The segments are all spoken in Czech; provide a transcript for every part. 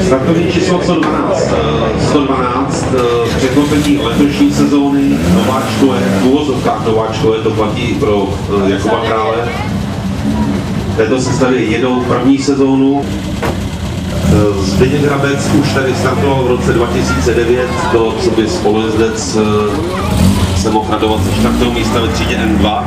Startovní číslo 112. 112, překvapení letošní sezóny, nováčkové, v uvozovkách nováčkové, to platí pro Jakuba Krále. Této sestavě jedou první sezónu. Zdeněk Hrabec už tady startoval v roce 2009, to, co by spolujezdec se mohl radovat ze čtvrtého místa ve třídě N2.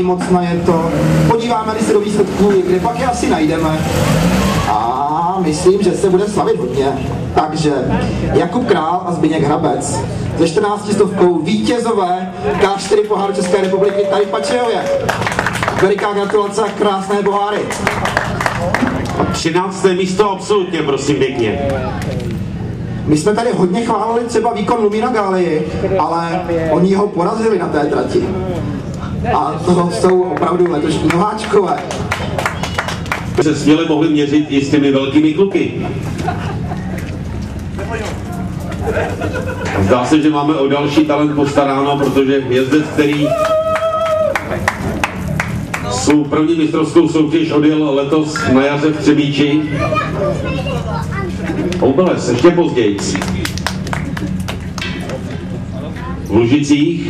moc najeto. Podíváme-li se do výsledků, kde pak je asi najdeme. A myslím, že se bude slavit hodně. Takže Jakub Král a Zbyněk Hrabec ze 14 stovkou vítězové K4 poháru České republiky tady v Pačejově. Veliká gratulace a krásné poháry. 13. místo absolutně, prosím pěkně. My jsme tady hodně chválili třeba výkon Lumína Gálii, ale oni ho porazili na té trati. A to jsou opravdu letošní nováčkové. Se směle mohli měřit i s těmi velkými kluky. Zdá se, že máme o další talent postaráno, protože jezdec, který svou první mistrovskou soutěž odjel letos na jaře v Třebíči. Oubeles, ještě později. V Lužicích.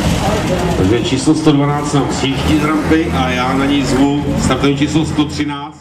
Takže číslo 112 nám sjíždí z rampy a já na něj zvu startovní číslo 113.